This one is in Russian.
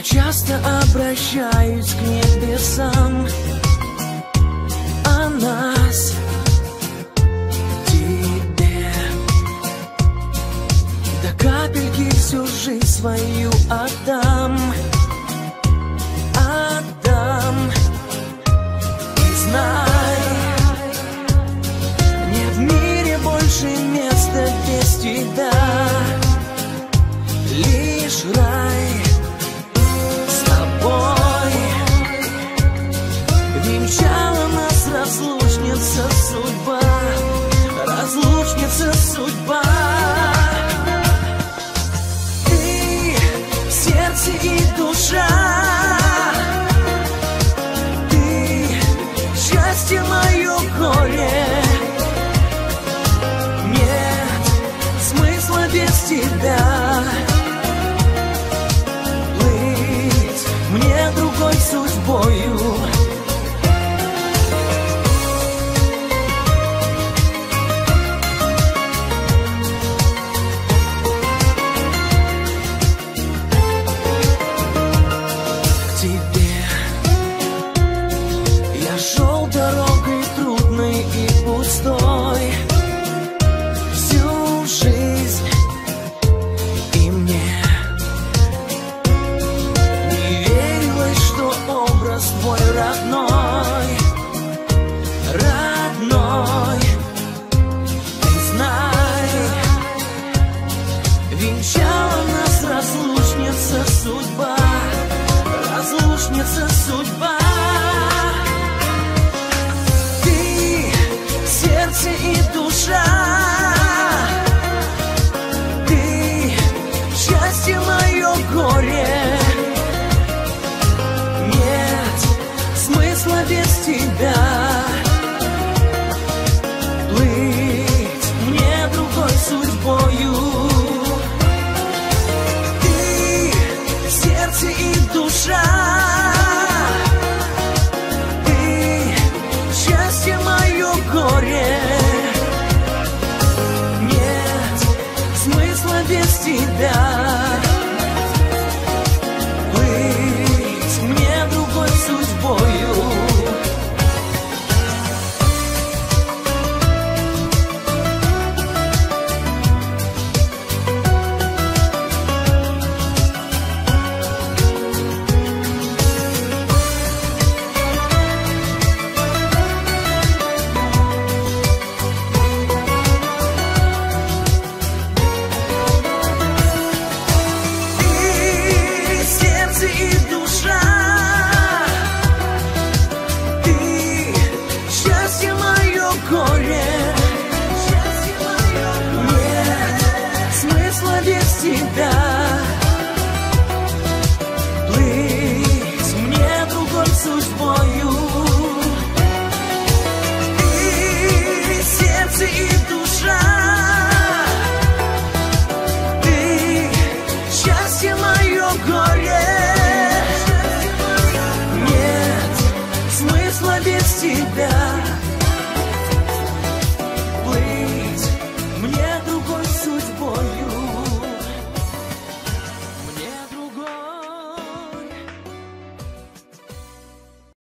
Я часто обращаюсь к небесам о нас, тебе. До капельки всю жизнь свою отдам, отдам. И знай, нет в мире больше места без тебя, лишь рай. Венчала нас разлучница судьба, разлучница судьба. Ты сердце и душа, ты счастье мое горе. Нет смысла без тебя плыть мне другой судьбою. Дорогой трудной и пустой всю жизнь, и мне не верилось, что образ твой родной, родной. Ты знай, венчала нас разлучница судьба, разлучница судьба. Сердце и душа, ты счастье мое горе. Нет смысла без тебя плыть мне другой судьбою. Ты сердце и душа, ты счастье мое горе. Нет смысла без тебя плыть мне другой судьбою. Тебя плыть мне другой судьбою. Ты сердце и душа, ты счастье мое горе. Нет смысла без тебя